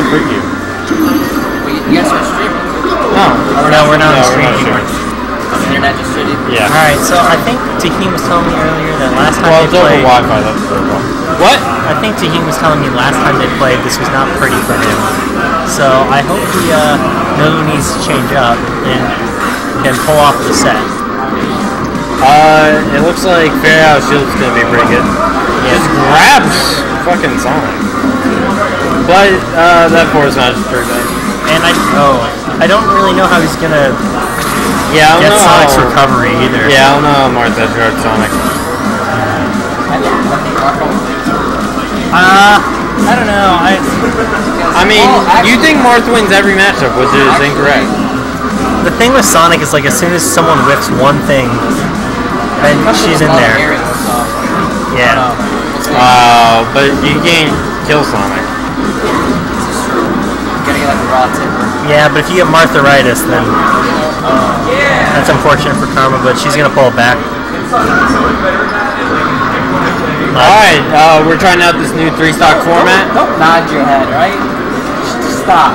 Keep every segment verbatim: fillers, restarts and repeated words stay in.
preview. Well, you guys are streaming. No. Oh, we're no, not, we're not no, streaming. We're not streaming. On the internet just streaming? Yeah. Alright, so I think Tahim was telling me earlier that last time Well, they it's over played... Wi-Fi, that's very well. What? I think Tahim was telling me last time they played this was not pretty for him. So I hope he uh, knows he needs to change up and can pull off the set. Uh, it looks like Fair House Shield's gonna be pretty good. Yeah. Just grabs fucking Sonic. But, uh, that force match is pretty good. And I, oh, I don't really know how he's gonna yeah, I don't get know Sonic's how, recovery either. Yeah, I don't know how Martha guards Sonic. Uh, I don't know. I I mean, you think Martha wins every matchup, which is incorrect. The thing with Sonic is like as soon as someone whips one thing, then she's in there. Yeah. Wow, uh, but you can't kill Sonic. Getting like a raw timber. Yeah, but if you get Martharitis, then that's unfortunate for Karma, but she's gonna pull it back. Alright, uh, we're trying out this new three stock format. Don't nod your head, right? Just stop.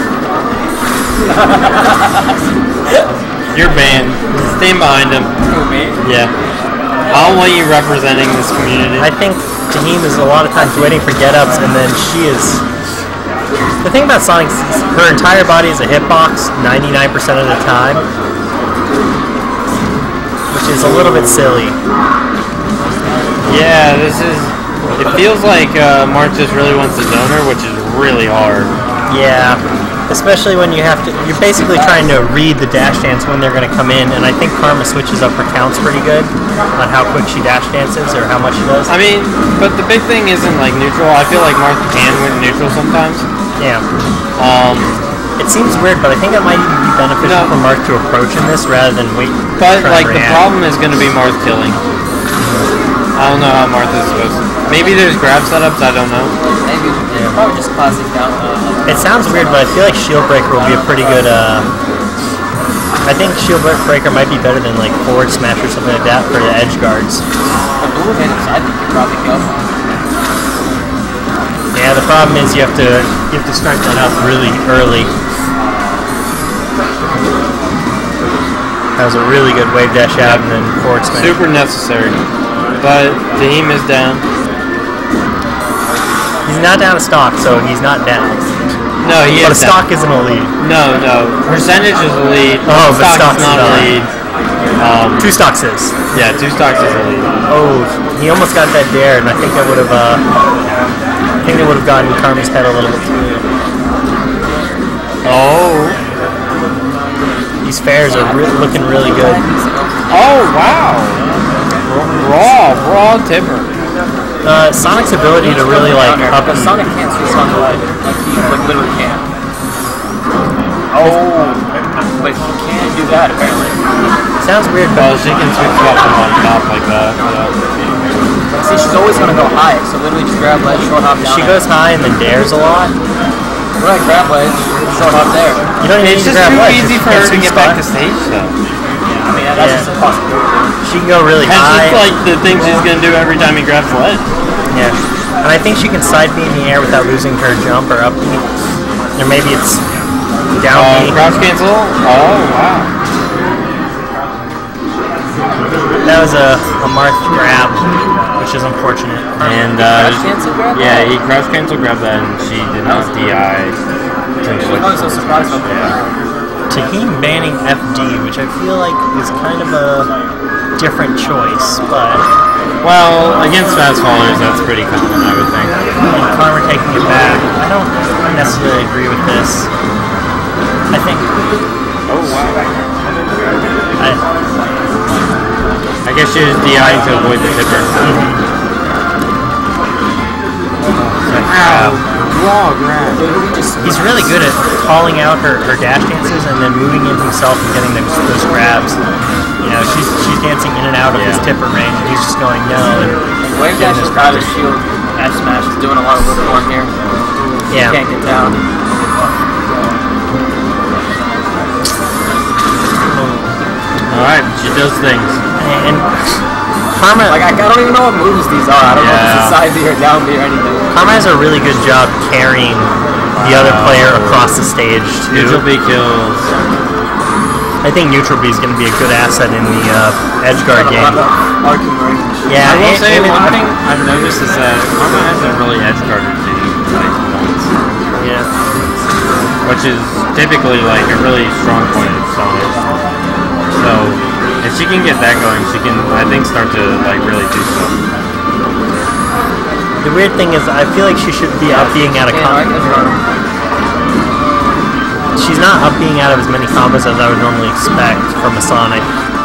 You're banned. Stand behind him. Who, me? Yeah. I don't want you representing this community. I think Tahim is a lot of times waiting for get-ups, and then she is... The thing about Sonic is her entire body is a hitbox ninety-nine percent of the time, which is a little bit silly. Yeah, this is... It feels like uh, Mark just really wants to zone her, which is really hard. Yeah, especially when you have to... You're basically trying to read the dash dance when they're going to come in, and I think Karma switches up her counts pretty good on how quick she dash dances or how much she does. I mean, but the big thing isn't like neutral. I feel like Mark can win neutral sometimes. Yeah. Um... It seems weird, but I think it might even be beneficial no. for Marth to approach in this rather than wait. But, like, the problem is going to be Marth killing. I don't know how Marth is supposed to. Maybe there's grab setups, I don't know. Maybe. Yeah. Probably just classic down. Uh, it sounds weird, but I feel like Shield Breaker will be a pretty good, uh... I think Shield Breaker might be better than, like, Forward Smash or something like that for the edge guards. The blue hit I think you probably kill. Yeah, the problem is you have to you have to start that up really early. That was a really good wave dash out and then forward smash. Super necessary. But Tahim is down. He's not down to stock, so he's not down. No, he but is a stock down. isn't a lead. No, no. Percentage is a lead. Oh, but stock stock's is not a not. lead. Um, two stocks is. Yeah, two stocks is a lead. Oh, he almost got that dare, and I think that would have. Uh, I think it would have gotten Karma's head a little bit too. Oh. These fairs are re looking really good. Oh wow! Raw, raw tipper. Uh, Sonic's ability to really like up and Sonic can't switch on the light. Like he like literally can't. Oh, but he can do that apparently. Sounds weird, but well, she can switch up from on top like that. Yeah. See, she's always gonna go high, so literally just grab ledge, short hop down. She goes high and then dares a lot. Right, grab ledge, short hop there. You don't even it's need just to grab too ledge. easy for her to get back to stage though. Yeah, I mean that's yeah. just impossible. She can go really that's high. That's just like the thing she's gonna do every time he grabs ledge. Yeah, and I think she can side B in the air without losing her jump or up B. Or maybe it's down uh, B. Crouch cancel? Oh wow. That was a, a Marth grab, which is unfortunate. And uh, crouch cancel grab? Yeah, he crouch cancel grabbed that, and she did not D I. I was so surprised about that. Tahim banning F D, which I feel like is kind of a different choice, but well, against fast followers, that's pretty common, I would think. And Karma taking it back. I don't necessarily agree with this. I think. Oh wow. I. I guess she was DIing to avoid the tipper. Mm-hmm. Ow. Raw grab. He's really good at calling out her, her dash dances and then moving in himself and getting those, those grabs. You know, she's she's dancing in and out of yeah. his tipper range, and he's just going no. And wave dash is out of shield. F smash is doing a lot of work for him here. Yeah. He can't get down. Alright, she does things. And Karma, like I, I don't even know what moves these are. I don't yeah. know if it's a side B or down B or anything. Karma has a really good job carrying the other player across the stage Neutral too. B kills. I think neutral B is going to be a good asset in the uh, edge guard game. Arcing range. Yeah, I will and- say and it- one thing I've noticed is that Karma hasn't really edge guarded the like once, Yeah. which is typically like a really strong point of Sonic. So if she can get that going, she can I think start to like really do stuff. The weird thing is, I feel like she should be up being out of Yeah, I com- guess right. She's not up being out of as many combos as I would normally expect from a Sonic.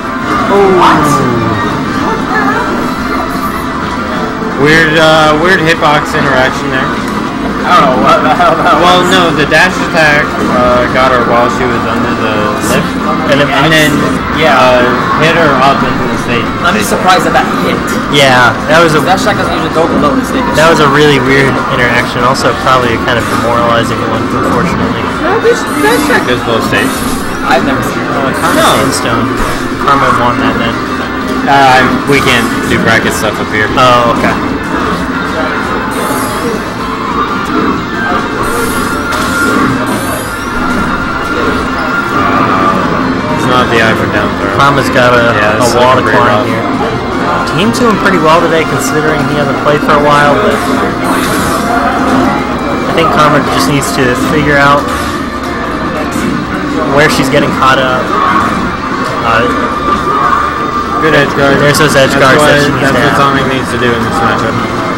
Weird, uh, weird hitbox interaction there. I don't know what the hell that Well, was. no, the dash attack uh, got her while she was under the lift, And, it- and then Yeah. uh, hit her up into the stage. I'm just surprised that that hit. yeah, that was a That shot doesn't usually go below the stage. that was a really weird interaction. Also, probably a kind of demoralizing one, unfortunately. No, this dash attack goes below stage. I've never seen it. Uh, Karma No. Sandstone. Karma won that then. Uh, we can't do bracket stuff up here. Oh, okay. It's not the eye for down throw. Karma's got a, Yeah, a this is wall to looking pretty climb rough. here. Team's doing pretty well today considering he hasn't played for a while, but I think Karma just needs to figure out where she's getting caught up. Uh, Good edge guard. There's those edge That's guards what, that she needs That's to what have. Sonic needs to do in this matchup.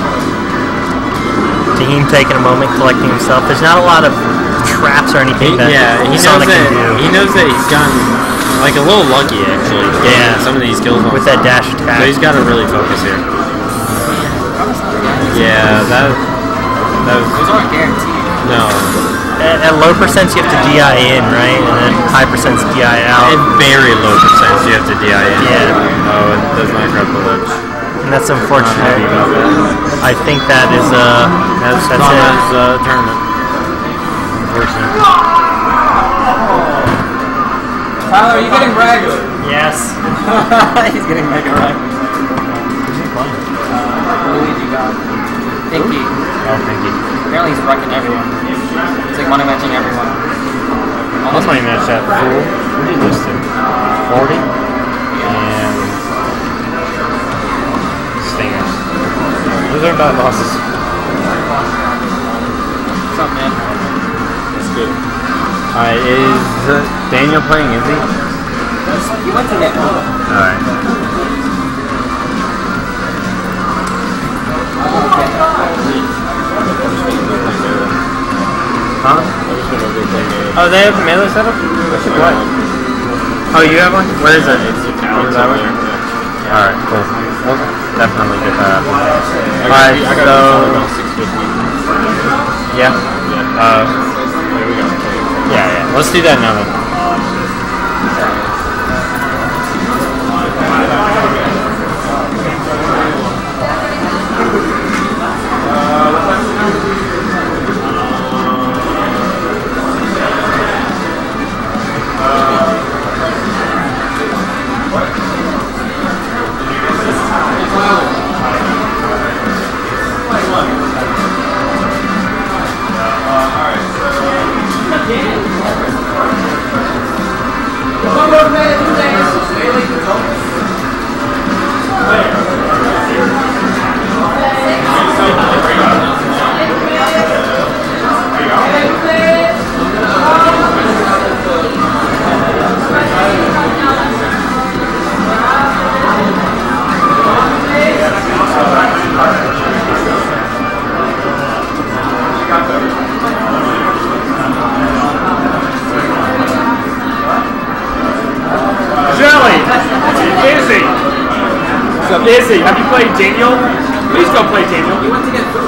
Tahim taking a moment, collecting himself. There's not a lot of traps or anything that yeah, he knows Sonic that can do he knows that he's gotten like a little lucky actually. Yeah. Some of these kills on with that dash So attack. he's got to really focus here. Yeah, that that was Those aren't guaranteed. no. At, at low percents, you have to D I in, right? And then high percents D I out. At very low percent, you have to D I in. Yeah. Oh, it does not grab the ledge. And that's Not happy unfortunate. about that. I think that is uh That's that's it. Karma's uh, tournament. Unfortunately. Tyler, are you getting regular? Yes. He's getting mega regular. Luigi got Pinky. Oh, thank you. Apparently he's wrecking everyone. He's like money matching everyone. Almost my match at full. What did you lose to? forty? And Stingers. Those are bad losses. What's up, man? That's good. Alright, is uh, Daniel playing, is he? He went to net. Alright. Huh? Oh, they have a melee setup? What? Oh, you have one? What is it? Oh, is that one? Alright, cool. We'll definitely get that. Alright, so... Yeah? Uh, yeah, yeah. Let's do that now then. Jelly! Izzy! What's up, Izzy? Have you played Daniel? Please go play Daniel.